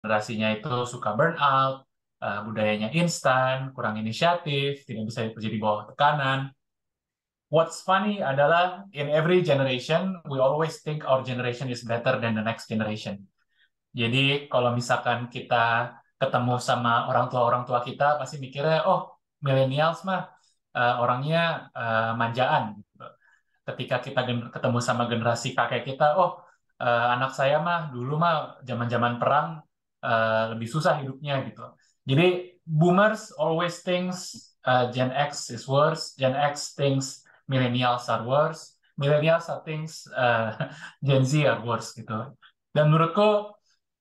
generasinya itu suka burnout, budayanya instan, kurang inisiatif, tidak bisa bekerja di bawah tekanan. What's funny adalah in every generation, we always think our generation is better than the next generation. Jadi kalau misalkan kita ketemu sama orang tua kita pasti mikirnya, oh millennials mah orangnya manjaan. Gitu. Ketika kita ketemu sama generasi kakek kita, oh anak saya mah dulu mah zaman-zaman perang lebih susah hidupnya gitu. Jadi boomers always thinks Gen X is worse, Gen X thinks millennials are worse, millennials thinks Gen Z are worse gitu. Dan menurutku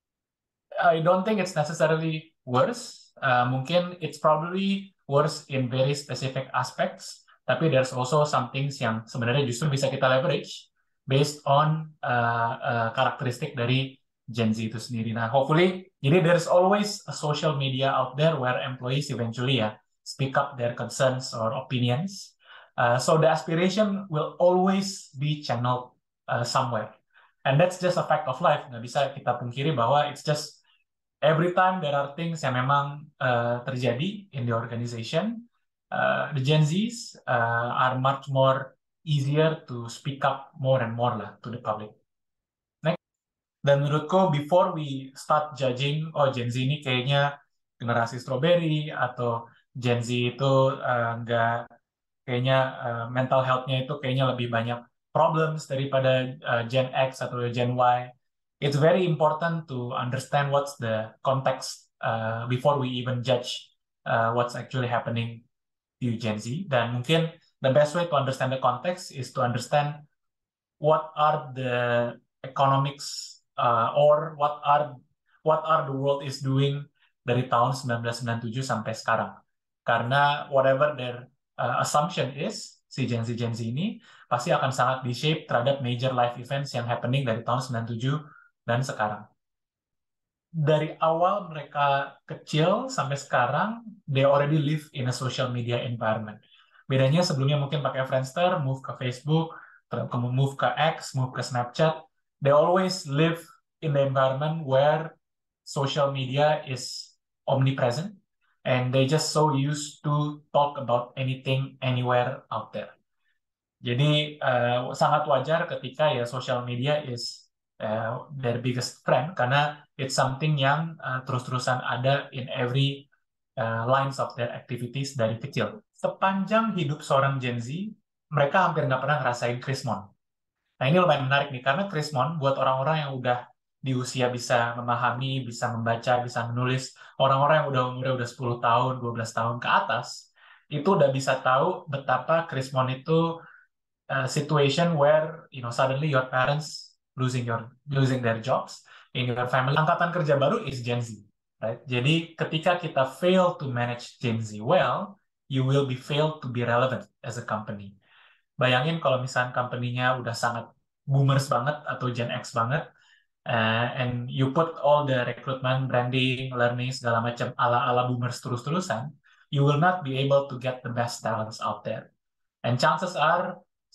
I don't think it's necessarily worse. Mungkin it's probably worse in very specific aspects. Tapi there's also some things yang sebenarnya justru bisa kita leverage based on karakteristik dari Gen Z itu sendiri. Nah, hopefully, jadi there's always a social media out there where employees eventually ya speak up their concerns or opinions. So the aspiration will always be channeled somewhere. And that's just a fact of life. Nggak bisa kita pungkiri bahwa it's just every time there are things yang memang terjadi in the organization, the Gen Zs are much more easier to speak up more and more lah to the public. Next. Dan menurutku before we start judging, oh Gen Z ini kayaknya generasi strawberry atau Gen Z itu nggak kayaknya mental health-nya itu kayaknya lebih banyak problems daripada Gen X atau Gen Y. It's very important to understand what's the context before we even judge what's actually happening to Gen Z. Dan mungkin the best way to understand the context is to understand what are the economics or what are the world is doing dari tahun 1997 sampai sekarang. Karena whatever their assumption is, si Gen Z ini pasti akan sangat di-shape terhadap major life events yang happening dari tahun 97 dan sekarang. Dari awal mereka kecil sampai sekarang, they already live in a social media environment. Bedanya sebelumnya mungkin pakai Friendster, move ke Facebook, kemudian move ke X, move ke Snapchat. They always live in the environment where social media is omnipresent, and they just so used to talk about anything, anywhere out there. Jadi sangat wajar ketika ya social media is their biggest friend karena it's something yang terus-terusan ada in every lines of their activities dari kecil. Sepanjang hidup seorang Gen Z, mereka hampir nggak pernah ngerasain Krismon. Nah ini lumayan menarik nih karena Krismon buat orang-orang yang udah di usia bisa memahami, bisa membaca, bisa menulis, orang-orang yang udah umurnya udah 10 tahun, 12 tahun ke atas, itu udah bisa tahu betapa Krismon itu situation where suddenly your parents losing their jobs in your family. Angkatan kerja baru is Gen Z, right? Jadi ketika kita fail to manage Gen Z well, you will be failed to be relevant as a company. Bayangin kalau misalnya company-nya udah sangat boomers banget atau Gen X banget, and you put all the recruitment, branding, learning segala macam ala-ala boomers terus-terusan, you will not be able to get the best talents out there. And chances are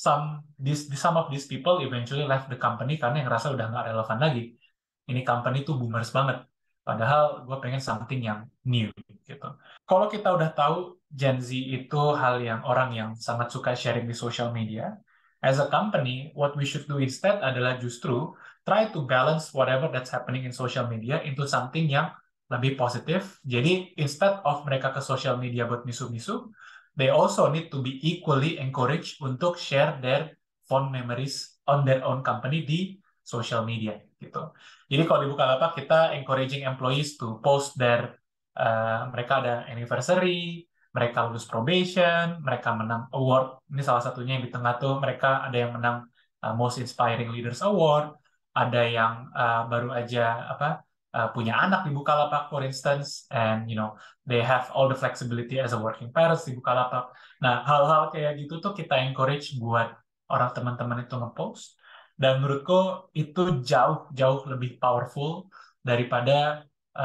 some of these people eventually left the company karena yang ngerasa udah nggak relevan lagi. Ini company tuh boomers banget. Padahal gue pengen something yang new gitu. Kalau kita udah tahu Gen Z itu hal yang orang yang sangat suka sharing di social media, as a company, what we should do instead adalah justru try to balance whatever that's happening in social media into something yang lebih positif. Jadi instead of mereka ke social media buat misu-misu, they also need to be equally encouraged untuk share their fond memories on their own company di social media gitu. Jadi kalau di Bukalapak kita encouraging employees to post their mereka ada anniversary, mereka lulus probation, mereka menang award. Ini salah satunya yang di tengah tuh mereka ada yang menang Most Inspiring Leaders Award, ada yang baru aja punya anak di Bukalapak for instance, and they have all the flexibility as a working parents di Bukalapak. Nah, hal-hal kayak gitu tuh kita encourage buat orang teman-teman itu ngepost. Dan menurutku itu jauh lebih powerful daripada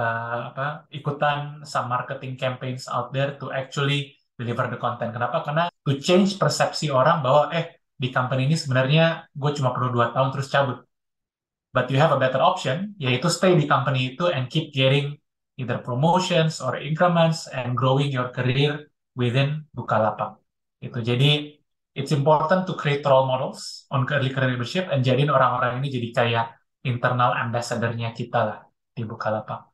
ikutan some marketing campaigns out there to actually deliver the content. Kenapa? Karena to change persepsi orang bahwa di company ini sebenarnya gue cuma perlu 2 tahun terus cabut. but you have a better option, yaitu stay di company itu and keep getting either promotions or increments and growing your career within Bukalapak. Itu jadi it's important to create role models on early career leadership and jadiin orang-orang ini jadi kayak internal ambassador-nya kita lah di Bukalapak.